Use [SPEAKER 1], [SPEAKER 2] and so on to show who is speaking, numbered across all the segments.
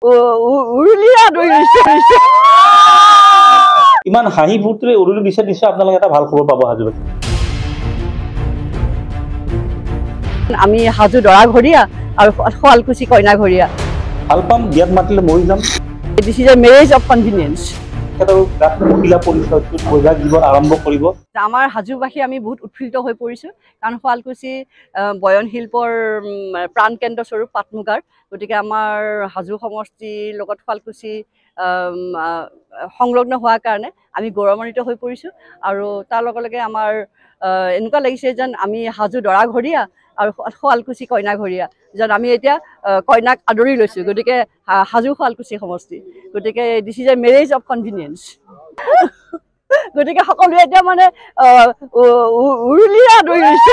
[SPEAKER 1] উৰুলিয়া দৈ লৈছে
[SPEAKER 2] ইমান হাঁহি ফুৰ্তিৰে উৰুলি দিছে আপোনালোকে এটা ভাল খবৰ পাব হাজোবাসী
[SPEAKER 1] আমি হাজো দৰাঘৰীয়া আৰু শুৱালকুছি কইনাঘৰীয়া
[SPEAKER 2] ভাল পাম বিয়াত মাতিলে মৰি যাম
[SPEAKER 1] this is a marriage of convenience
[SPEAKER 2] মহিলা পৰিচয়টোত বৈবাহিক জীৱন আৰম্ভ কৰিব
[SPEAKER 1] আমাৰ হাজোবাসী আমি বহুত উৎফুল্লিত হৈ পৰিছোঁ কাৰণ শুৱালকুছি বয়ন শিল্পৰ প্ৰাণকেন্দ্ৰ স্বৰূপ পাট মুগাৰ গতিকে আমাৰ হাজো সমষ্টিৰ লগত শুৱালকুছি সংলগ্ন হোৱাৰ কাৰণে আমি গৌৰৱান্বিত হৈ পৰিছোঁ আৰু তাৰ লগে লগে আমাৰ এনেকুৱা লাগিছে যেন আমি হাজো দৰাঘৰীয়া আৰু শুৱালকুছি কইনাঘৰীয়া যেন আমি এতিয়া কইনাক আদৰি লৈছোঁ গতিকে হাজো শুৱালকুছি সমষ্টি গতিকে this is a marriage of convenience গতিকে সকলোৱে এতিয়া মানে উৰুলিয়া দৈ লৈছে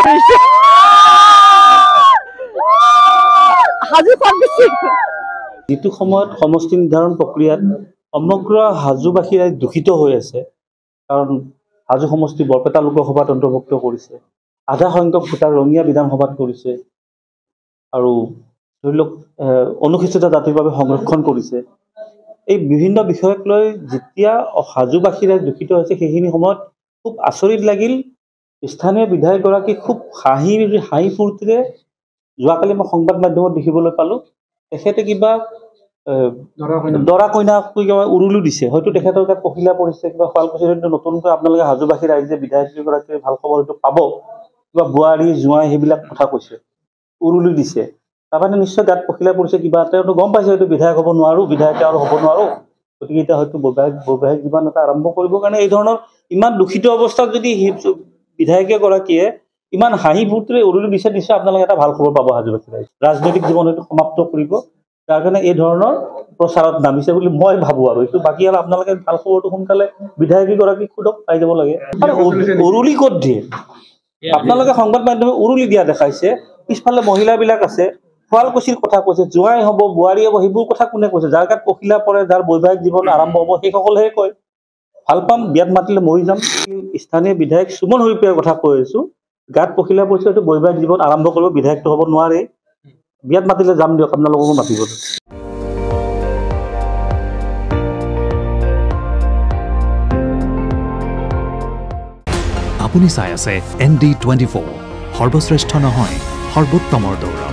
[SPEAKER 1] হাজো শুৱালকুছি
[SPEAKER 2] যিটো সময়ত সমষ্টি নিৰ্ধাৰণ প্ৰক্ৰিয়াত সমগ্ৰ হাজোবাসী দূষিত হৈ আছে কাৰণ হাজো সমষ্টি বৰপেটা লোকসভাত অন্তৰ্ভুক্ত কৰিছে আধা সংখ্যক ভোটাৰ ৰঙিয়া বিধানসভাত কৰিছে আৰু ধৰি লওক অনুসূচিত জাতিৰ বাবে সংৰক্ষণ কৰিছে এই বিভিন্ন বিষয়ক লৈ যেতিয়া হাজোবাসীৰে দূষিত হৈছে সেইখিনি সময়ত খুব আচৰিত লাগিল স্থানীয় বিধায়কগৰাকী খুব হাঁহি ফূৰ্তিৰে যোৱাকালি মই সংবাদ মাধ্যমত দেখিবলৈ পালোঁ তেখেতে কিবা দৰা কইনাক কিবা উৰুলি দিছে হয়তো তেখেতৰ গাত পখিলা পৰিছে কিবা শুৱালকুছিৰ নতুনকৈ আপোনালোকে হাজোবাসী ৰাইজে বিধায়কগৰাকীয়ে ভাল খবৰ হয়তো পাব কিবা বোৱাৰী জোঁৱাই সেইবিলাক কথা কৈছে উৰুলি দিছে তাৰমানে নিশ্চয় গাত পখিলা পৰিছে কিবা তেওঁতো গম পাইছে হয়তো বিধায়ক হ'ব নোৱাৰোঁ বিধায়ক আৰু হ'ব নোৱাৰোঁ গতিকে এতিয়া হয়তো বৈবাহিক জীৱন এটা আৰম্ভ কৰিবৰ কাৰণে এই ধৰণৰ ইমান দূষিত অৱস্থাত যদি বিধায়কগৰাকীয়ে ইমান হাঁহি ফূৰ্তিৰে উৰুলি দিছে আপোনালোকে এটা ভাল খবৰ পাব হাজোবাসী ৰাইজ ৰাজনৈতিক জীৱন হয়তো সমাপ্ত কৰিব তাৰ কাৰণে এই ধৰণৰ প্ৰচাৰত নামিছে বুলি মই ভাবোঁ আৰু এইটো বাকী আৰু আপোনালোকে ভাল খবৰটো সোনকালে বিধায়কগৰাকীক সোধক পাই যাব লাগে আৰু উৰুলি ক'ত দিয়ে আপোনালোকে সংবাদ মাধ্যমে উৰুলি দিয়া দেখাইছে পিছফালে মহিলাবিলাক আছে শুৱালকুছিৰ কথা কৈছে জোঁৱাই হ'ব বোৱাৰী হ'ব সেইবোৰ কথা কোনে কৈছে যাৰ গাত পখিলা পৰে যাৰ বৈবাহিক জীৱন আৰম্ভ হ'ব সেইসকলেহে কয় ভাল পাম বিয়াত মাতিলে মৰি যাম স্থানীয় বিধায়ক সুমন হৰিপ্ৰিয়াৰ কথা কৈ আছোঁ গাত পখিলা পৰিছে হয়তো বৈবাহিক জীৱন আৰম্ভ কৰিব বিধায়কটো হ'ব নোৱাৰে বিয়াত মাতিলে যাম দিয়ক আপোনালোককো মাতিব
[SPEAKER 3] আপুনি চাই আছে ND24 সৰ্বশ্ৰেষ্ঠ নহয় সৰ্বোত্তমৰ দৌৰ